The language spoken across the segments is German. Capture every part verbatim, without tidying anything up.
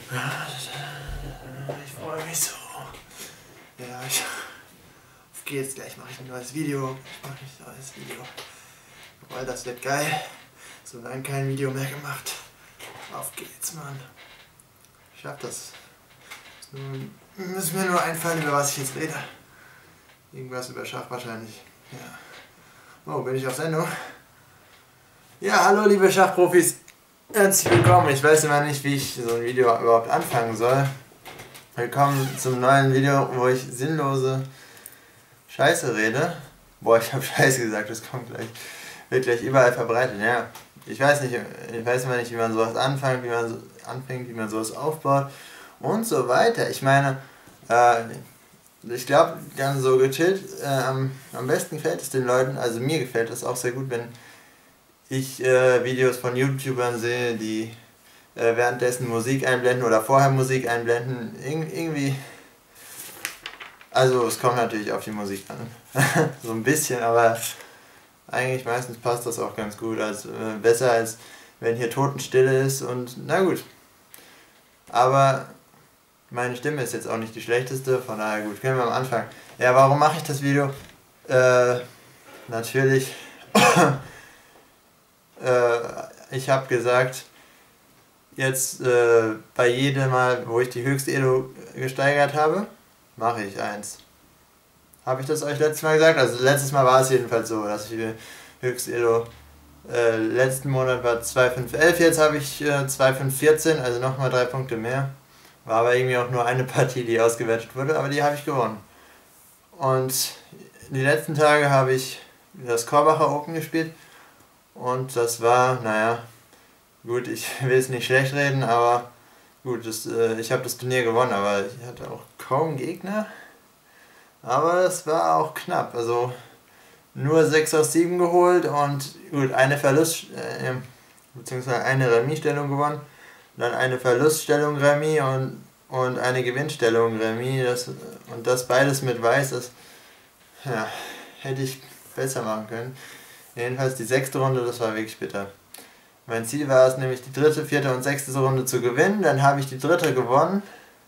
Ich freue mich so. Ja, ich... Auf geht's, gleich mache ich ein neues Video. Ich mache ein neues Video. Weil das wird geil. So lange kein Video mehr gemacht. Auf geht's, Mann. Ich schaff das. Müssen mir nur einfallen, über was ich jetzt rede. Irgendwas über Schach wahrscheinlich. Ja. Oh, bin ich auf Sendung? Ja, hallo liebe Schachprofis. Herzlich willkommen. Ich weiß immer nicht, wie ich so ein Video überhaupt anfangen soll. Willkommen zum neuen Video, wo ich sinnlose Scheiße rede. Boah, ich habe Scheiße gesagt, das kommt gleich, wird gleich überall verbreitet. Ja, ich weiß nicht, ich weiß immer nicht, wie man sowas anfängt, wie man so anfängt, wie man sowas aufbaut und so weiter. Ich meine, äh, ich glaube, ganz so gechillt, äh, am, am besten gefällt es den Leuten, also mir gefällt es auch sehr gut, wenn ich äh, Videos von YouTubern sehe, die äh, währenddessen Musik einblenden oder vorher Musik einblenden. Ir irgendwie, also es kommt natürlich auf die Musik an, so ein bisschen, aber eigentlich meistens passt das auch ganz gut. Also äh, besser als wenn hier Totenstille ist und na gut. Aber meine Stimme ist jetzt auch nicht die schlechteste, von daher gut, können wir am Anfang. Ja, warum mache ich das Video? Äh, natürlich... Ich habe gesagt, jetzt äh, bei jedem Mal, wo ich die höchste Elo gesteigert habe, mache ich eins. Habe ich das euch letztes Mal gesagt? Also letztes Mal war es jedenfalls so, dass ich die höchste Elo äh, letzten Monat war zwei Komma fünf elf, jetzt habe ich äh, zwei Komma fünf vierzehn, also nochmal drei Punkte mehr. War aber irgendwie auch nur eine Partie, die ausgewertet wurde, aber die habe ich gewonnen. Und die letzten Tage habe ich das Korbacher Open gespielt. Und das war, naja, gut, ich will es nicht schlecht reden, aber gut, das, äh, ich habe das Turnier gewonnen, aber ich hatte auch kaum Gegner. Aber es war auch knapp, also nur sechs aus sieben geholt und gut, eine Verlust, äh, beziehungsweise eine Remis-Stellung gewonnen, dann eine Verluststellung Remis und, und eine Gewinnstellung Remis, das, und das beides mit Weiß, das ja, hätte ich besser machen können. Jedenfalls die sechste Runde, das war wirklich bitter. Mein Ziel war es nämlich, die dritte, vierte und sechste Runde zu gewinnen. Dann habe ich die dritte gewonnen.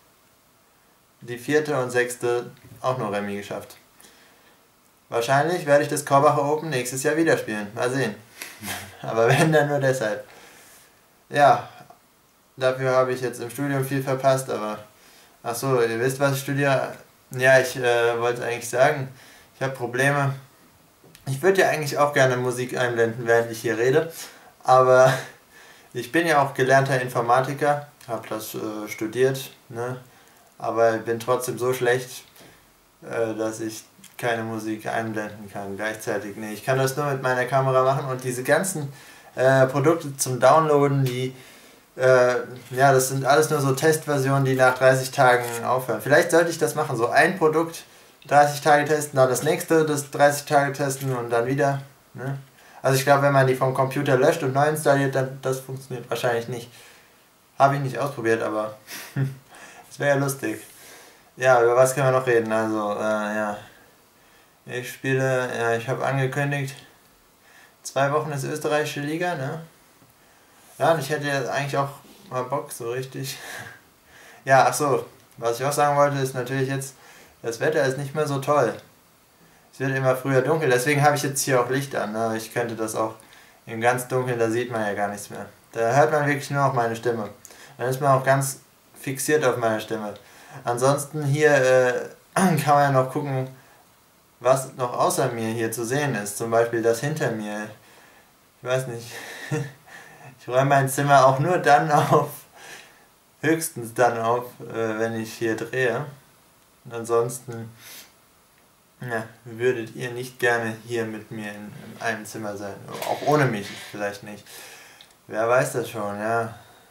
Die vierte und sechste auch nur Remis geschafft. Wahrscheinlich werde ich das Korbacher Open nächstes Jahr wieder spielen. Mal sehen. Aber wenn, dann nur deshalb. Ja, dafür habe ich jetzt im Studium viel verpasst, aber... Achso, ihr wisst, was ich studiere? Ja, ich äh, wollte eigentlich sagen, ich habe Probleme... Ich würde ja eigentlich auch gerne Musik einblenden, während ich hier rede, aber ich bin ja auch gelernter Informatiker, habe das äh, studiert, ne? Aber bin trotzdem so schlecht, äh, dass ich keine Musik einblenden kann gleichzeitig. Nee, ich kann das nur mit meiner Kamera machen und diese ganzen äh, Produkte zum Downloaden, die, äh, ja, das sind alles nur so Testversionen, die nach dreißig Tagen aufhören. Vielleicht sollte ich das machen, so ein Produkt, dreißig Tage testen, dann das nächste, das dreißig Tage testen und dann wieder. Ne? Also ich glaube, wenn man die vom Computer löscht und neu installiert, dann das funktioniert wahrscheinlich nicht. Habe ich nicht ausprobiert, aber es wäre ja lustig. Ja, über was können wir noch reden? Also, äh, ja. Ich spiele, ja, ich habe angekündigt, zwei Wochen ist österreichische Liga, ne? Ja, und ich hätte jetzt eigentlich auch mal Bock, so richtig. Ja, ach so, was ich auch sagen wollte, ist natürlich jetzt, das Wetter ist nicht mehr so toll. Es wird immer früher dunkel, deswegen habe ich jetzt hier auch Licht an. Ne? Ich könnte das auch im ganz Dunkeln, da sieht man ja gar nichts mehr. Da hört man wirklich nur noch meine Stimme. Dann ist man auch ganz fixiert auf meine Stimme. Ansonsten hier äh, kann man ja noch gucken, was noch außer mir hier zu sehen ist. Zum Beispiel das hinter mir. Ich weiß nicht. Ich räume mein Zimmer auch nur dann auf, höchstens dann auf, äh, wenn ich hier drehe. Und ansonsten ja, würdet ihr nicht gerne hier mit mir in, in einem Zimmer sein. Auch ohne mich vielleicht nicht. Wer weiß das schon, ja.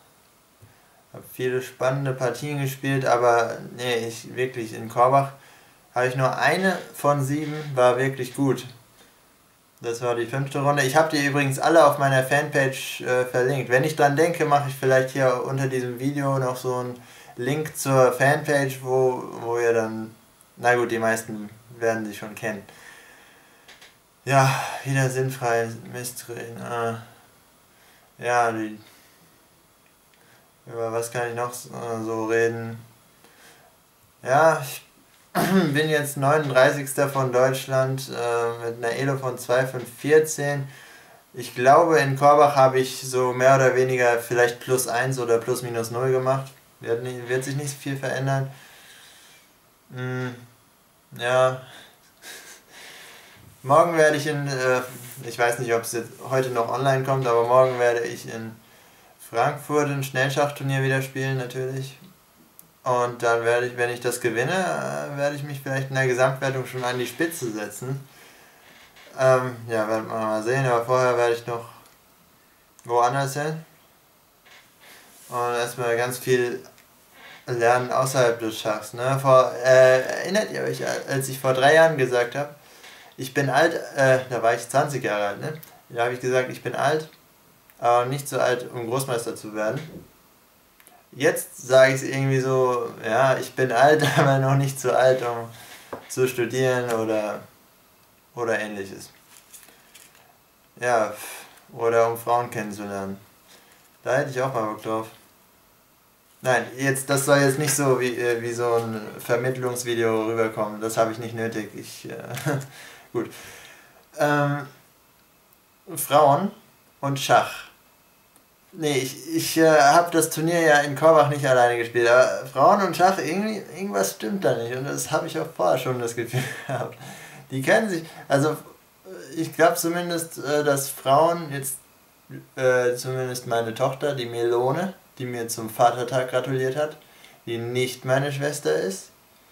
Habe viele spannende Partien gespielt, aber nee, ich wirklich in Korbach habe ich nur eine von sieben, war wirklich gut. Das war die fünfte Runde. Ich habe die übrigens alle auf meiner Fanpage äh, verlinkt. Wenn ich dran denke, mache ich vielleicht hier unter diesem Video noch so einen Link zur Fanpage, wo, wo ihr dann, na gut, die meisten werden sie schon kennen. Ja, wieder sinnfrei Mist reden. Ah. Ja, die, Über was kann ich noch so reden? Ja, ich bin jetzt neununddreißigster von Deutschland äh, mit einer Elo von zwei Komma fünf vierzehn. Ich glaube, in Korbach habe ich so mehr oder weniger vielleicht plus eins oder plus minus null gemacht. Wird, nicht, wird sich nicht viel verändern. Hm, ja. Morgen werde ich in, äh, ich weiß nicht, ob es jetzt heute noch online kommt, aber morgen werde ich in Frankfurt ein Schnellschachturnier wieder spielen, natürlich. Und dann werde ich, wenn ich das gewinne, äh, werde ich mich vielleicht in der Gesamtwertung schon an die Spitze setzen. Ähm, ja, werden wir mal sehen, aber vorher werde ich noch woanders hin. Und erstmal ganz viel lernen außerhalb des Schachs. Ne? Vor, äh, erinnert ihr euch, als ich vor drei Jahren gesagt habe, ich bin alt, äh, da war ich zwanzig Jahre alt, ne? Da habe ich gesagt, ich bin alt, aber nicht so alt, um Großmeister zu werden. Jetzt sage ich es irgendwie so, ja, ich bin alt, aber noch nicht so alt, um zu studieren oder, oder ähnliches. Ja, oder um Frauen kennenzulernen. Da hätte ich auch mal Bock drauf. Nein, jetzt, das soll jetzt nicht so wie, äh, wie so ein Vermittlungsvideo rüberkommen. Das habe ich nicht nötig. Ich, äh, gut. Ähm, Frauen und Schach. Nee, ich, ich äh, habe das Turnier ja in Korbach nicht alleine gespielt, aber Frauen und Schach, irgendwie, irgendwas stimmt da nicht und das habe ich auch vorher schon das Gefühl gehabt. Die kennen sich, also ich glaube zumindest, äh, dass Frauen jetzt, äh, zumindest meine Tochter, die Melone, die mir zum Vatertag gratuliert hat, die nicht meine Schwester ist.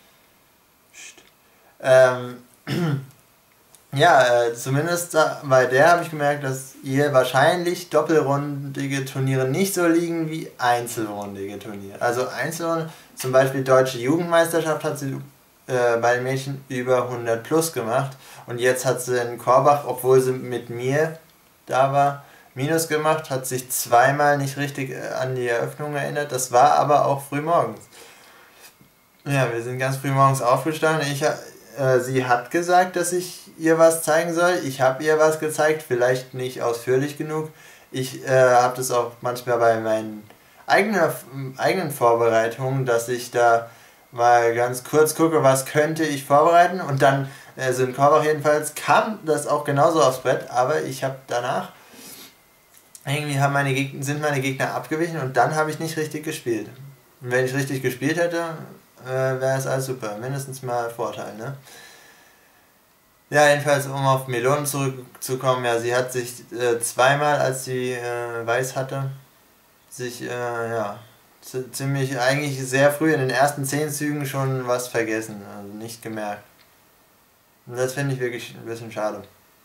Ähm, ja, äh, zumindest bei der habe ich gemerkt, dass ihr wahrscheinlich doppelrundige Turniere nicht so liegen wie einzelrundige Turniere. Also Einzelrunde, zum Beispiel Deutsche Jugendmeisterschaft hat sie äh, bei den Mädchen über hundert plus gemacht und jetzt hat sie in Korbach, obwohl sie mit mir da war, Minus gemacht, hat sich zweimal nicht richtig an die Eröffnung erinnert, das war aber auch früh morgens. Ja, wir sind ganz früh morgens aufgestanden. Ich, äh, sie hat gesagt, dass ich ihr was zeigen soll. Ich habe ihr was gezeigt, vielleicht nicht ausführlich genug. Ich äh, habe das auch manchmal bei meinen eigenen, eigenen Vorbereitungen, dass ich da mal ganz kurz gucke, was könnte ich vorbereiten. Und dann, also in Korbach jedenfalls, kam das auch genauso aufs Brett, aber ich habe danach irgendwie haben meine Gegner, sind meine Gegner abgewichen und dann habe ich nicht richtig gespielt. Und wenn ich richtig gespielt hätte, äh, wäre es alles super. Mindestens mal Vorteil, ne? Ja, jedenfalls, um auf Melonen zurückzukommen, ja, sie hat sich äh, zweimal, als sie äh, Weiß hatte, sich, äh, ja, ziemlich, eigentlich sehr früh in den ersten zehn Zügen schon was vergessen, also nicht gemerkt. Und das finde ich wirklich ein bisschen schade.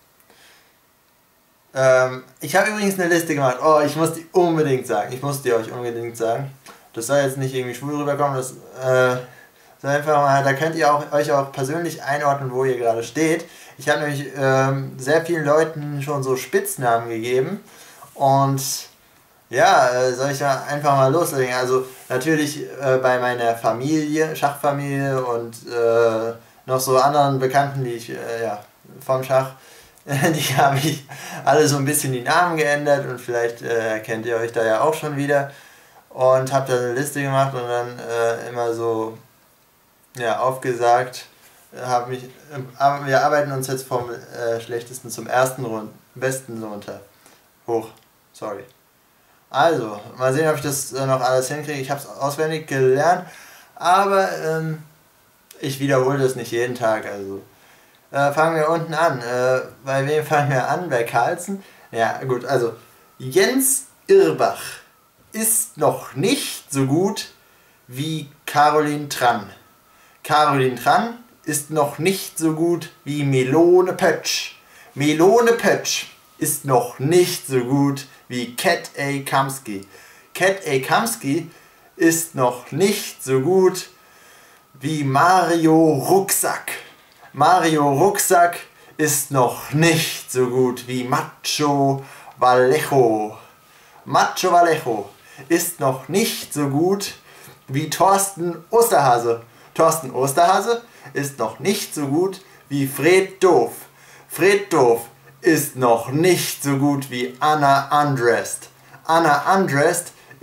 Ähm, ich habe übrigens eine Liste gemacht. Oh, ich muss die unbedingt sagen. Ich muss die euch unbedingt sagen. Das soll jetzt nicht irgendwie schwul rüberkommen. Das äh, soll einfach mal, da könnt ihr auch, euch auch persönlich einordnen, wo ihr gerade steht. Ich habe nämlich ähm, sehr vielen Leuten schon so Spitznamen gegeben. Und ja, äh, soll ich da einfach mal loslegen. Also natürlich äh, bei meiner Familie, Schachfamilie und äh, noch so anderen Bekannten, die ich äh, ja, vom Schach, die habe ich alle so ein bisschen die Namen geändert und vielleicht äh, kennt ihr euch da ja auch schon wieder und habe da eine Liste gemacht und dann äh, immer so ja, aufgesagt, hab mich, äh, wir arbeiten uns jetzt vom äh, schlechtesten zum ersten Rund, besten runter, hoch, sorry. Also, mal sehen, ob ich das äh, noch alles hinkriege, ich habe es auswendig gelernt, aber ähm, ich wiederhole das nicht jeden Tag, also. Äh, fangen wir unten an. Äh, bei wem fangen wir an? Bei Carlsen? Ja, gut, also Jens Irbach ist noch nicht so gut wie Caroline Tran. Caroline Tran ist noch nicht so gut wie Melone Pötsch. Melone Pötsch ist noch nicht so gut wie Cat A. Kamsky. Cat A. Kamsky ist noch nicht so gut wie Mario Rucksack. Mario Rucksack ist noch nicht so gut wie Macho Vallejo. Macho Vallejo ist noch nicht so gut wie Thorsten Osterhase. Thorsten Osterhase ist noch nicht so gut wie Fred Doof. Fred Doof ist noch nicht so gut wie Anna Undressed. Anna Undressed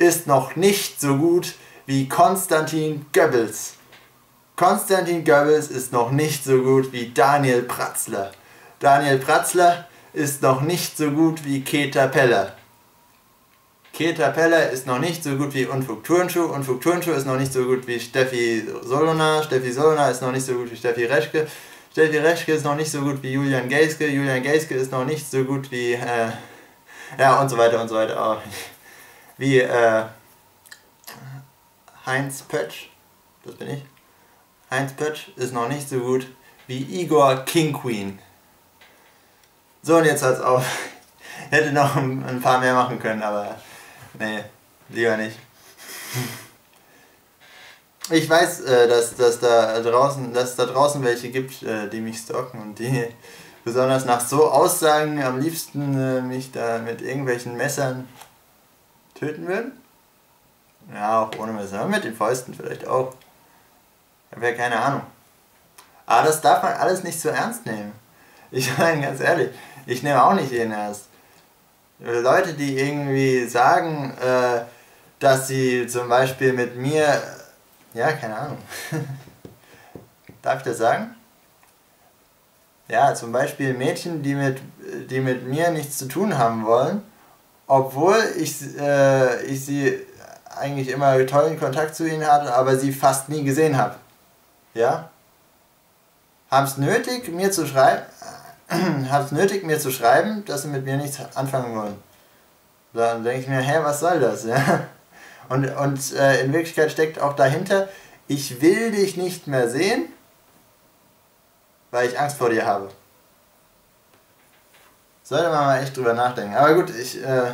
ist noch nicht so gut wie Konstantin Goebbels. Konstantin Goebbels ist noch nicht so gut wie Daniel Pratzler. Daniel Pratzler ist noch nicht so gut wie Keter Peller. Keter Peller ist noch nicht so gut wie Unfug Turnschuh. Unfug Turnschuh ist noch nicht so gut wie Steffi Solona. Steffi Solona ist noch nicht so gut wie Steffi Reschke. Steffi Reschke ist noch nicht so gut wie Julian Geiske. Julian Geiske ist noch nicht so gut wie... Äh, ja, und so weiter und so weiter. Oh, wie äh, Heinz Pötsch. Das bin ich. Heinz Pötsch ist noch nicht so gut wie Igor King Queen. So, und jetzt hört's auf. Ich hätte noch ein paar mehr machen können, aber nee, lieber nicht. Ich weiß, äh, dass, dass, da draußen, dass es da draußen welche gibt, äh, die mich stalken und die besonders nach so Aussagen am liebsten äh, mich da mit irgendwelchen Messern töten würden. Ja, auch ohne Messer, aber mit den Fäusten vielleicht auch. Ich habe ja keine Ahnung. Aber das darf man alles nicht so ernst nehmen. Ich meine, ganz ehrlich, ich nehme auch nicht jeden ernst. Leute, die irgendwie sagen, äh, dass sie zum Beispiel mit mir... Ja, keine Ahnung. Darf ich das sagen? Ja, zum Beispiel Mädchen, die mit, die mit mir nichts zu tun haben wollen, obwohl ich, äh, ich sie eigentlich immer tollen Kontakt zu ihnen hatte, aber sie fast nie gesehen habe. Ja? Haben es nötig, mir zu schreiben, haben es nötig, mir zu schreiben, dass sie mit mir nichts anfangen wollen. Dann denke ich mir, hä, was soll das? Ja? Und, und äh, in Wirklichkeit steckt auch dahinter, ich will dich nicht mehr sehen, weil ich Angst vor dir habe. Sollte man mal echt drüber nachdenken. Aber gut, ich, äh,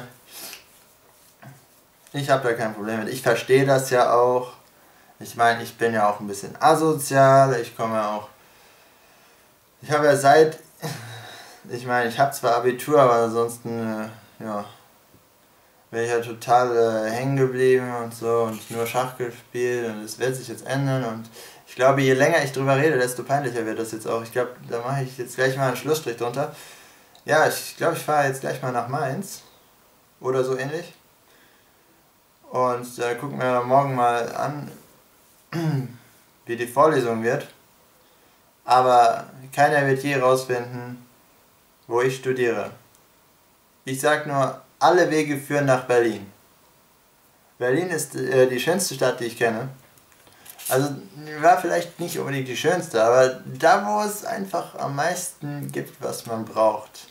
ich habe da kein Problem mit. Ich verstehe das ja auch. Ich meine, ich bin ja auch ein bisschen asozial. Ich komme ja auch... Ich habe ja seit... Ich meine, ich habe zwar Abitur, aber ansonsten, äh, ja... bin ich ja total äh, hängen geblieben und so und nur Schach gespielt und es wird sich jetzt ändern und ich glaube, je länger ich drüber rede, desto peinlicher wird das jetzt auch. Ich glaube, da mache ich jetzt gleich mal einen Schlussstrich drunter. Ja, ich glaube, ich fahre jetzt gleich mal nach Mainz oder so ähnlich und da äh, gucken wir morgen mal an, wie die Vorlesung wird, aber keiner wird je rausfinden, wo ich studiere. Ich sag nur, alle Wege führen nach Berlin. Berlin ist äh, die schönste Stadt, die ich kenne. Also war vielleicht nicht unbedingt die schönste, aber da, wo es einfach am meisten gibt, was man braucht.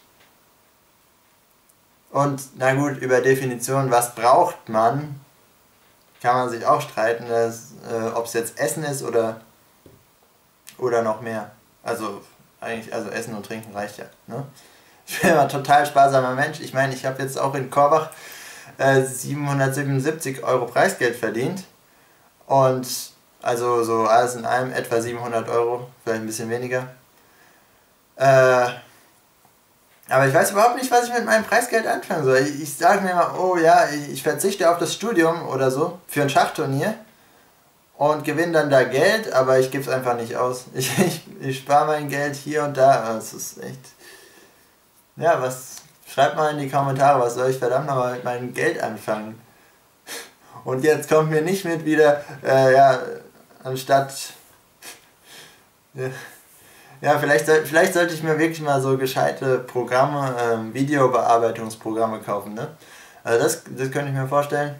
Und na gut, über Definition, was braucht man, kann man sich auch streiten, dass, äh, ob es jetzt Essen ist oder, oder noch mehr. Also eigentlich, also Essen und Trinken reicht ja. Ne? Ich bin immer ein total sparsamer Mensch. Ich meine, ich habe jetzt auch in Korbach äh, siebenhundertsiebenundsiebzig Euro Preisgeld verdient. Und also so alles in allem etwa siebenhundert Euro, vielleicht ein bisschen weniger. Äh, aber ich weiß überhaupt nicht, was ich mit meinem Preisgeld anfangen soll. Ich, ich sage mir immer, oh ja, ich, ich verzichte auf das Studium oder so für ein Schachturnier und gewinne dann da Geld, aber ich gebe es einfach nicht aus. Ich, ich, ich spare mein Geld hier und da. Das ist echt... Ja, was... Schreibt mal in die Kommentare, was soll ich verdammt nochmal mit meinem Geld anfangen? Und jetzt kommt mir nicht mit wieder, äh, ja, anstatt... Ja, vielleicht, soll, vielleicht sollte ich mir wirklich mal so gescheite Programme, ähm, Videobearbeitungsprogramme kaufen, ne? Also das, das könnte ich mir vorstellen.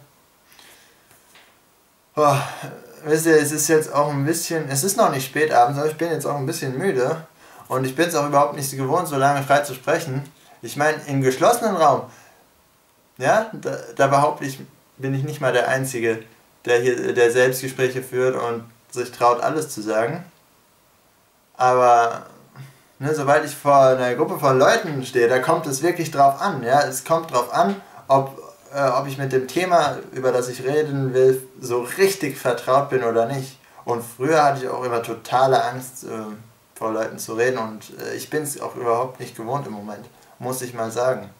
Boah, wisst ihr, es ist jetzt auch ein bisschen... Es ist noch nicht spät abends, aber ich bin jetzt auch ein bisschen müde. Und ich bin es auch überhaupt nicht gewohnt, so lange frei zu sprechen. Ich meine, im geschlossenen Raum, ja, da, da behaupte ich, bin ich nicht mal der Einzige, der hier der Selbstgespräche führt und sich traut, alles zu sagen. Aber ne, sobald ich vor einer Gruppe von Leuten stehe, da kommt es wirklich drauf an. Ja? Es kommt drauf an, ob, äh, ob ich mit dem Thema, über das ich reden will, so richtig vertraut bin oder nicht. Und früher hatte ich auch immer totale Angst, äh, vor Leuten zu reden und äh, ich bin es auch überhaupt nicht gewohnt im Moment, muss ich mal sagen.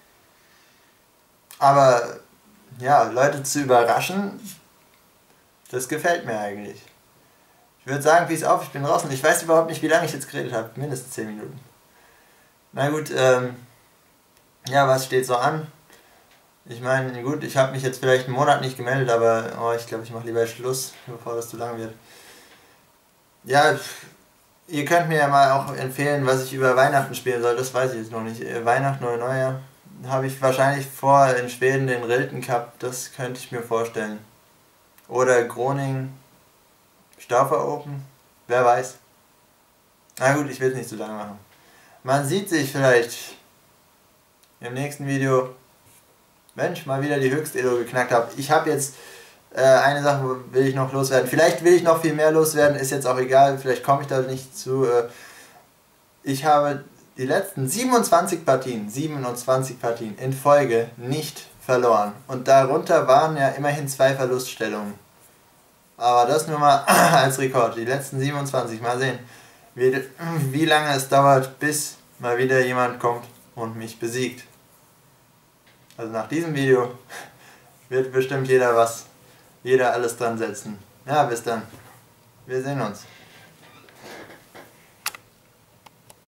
Aber ja, Leute zu überraschen, das gefällt mir eigentlich. Ich würde sagen, peace auf, ich bin draußen. Ich weiß überhaupt nicht, wie lange ich jetzt geredet habe. Mindestens zehn Minuten. Na gut, ähm, ja, was steht so an? Ich meine, gut, ich habe mich jetzt vielleicht einen Monat nicht gemeldet, aber oh, ich glaube, ich mache lieber Schluss, bevor das zu lang wird. Ja, ihr könnt mir ja mal auch empfehlen, was ich über Weihnachten spielen soll, das weiß ich jetzt noch nicht. Äh, Weihnachten oder Neujahr habe ich wahrscheinlich vor in Schweden den Rilten Cup, das könnte ich mir vorstellen. Oder Groningen, Stauffer Open, wer weiß. Na gut, ich will es nicht zu lange machen. Man sieht sich vielleicht im nächsten Video. Mensch, mal wieder die Höchstelo geknackt habe. Ich habe jetzt äh, eine Sache, will ich noch loswerden. Vielleicht will ich noch viel mehr loswerden, ist jetzt auch egal. Vielleicht komme ich da nicht zu. Äh, ich habe die letzten siebenundzwanzig Partien, siebenundzwanzig Partien in Folge nicht verloren. Und darunter waren ja immerhin zwei Verluststellungen. Aber das nur mal als Rekord. Die letzten siebenundzwanzig. Mal sehen, wie, wie lange es dauert, bis mal wieder jemand kommt und mich besiegt. Also nach diesem Video wird bestimmt jeder was, jeder alles dran setzen. Ja, bis dann. Wir sehen uns.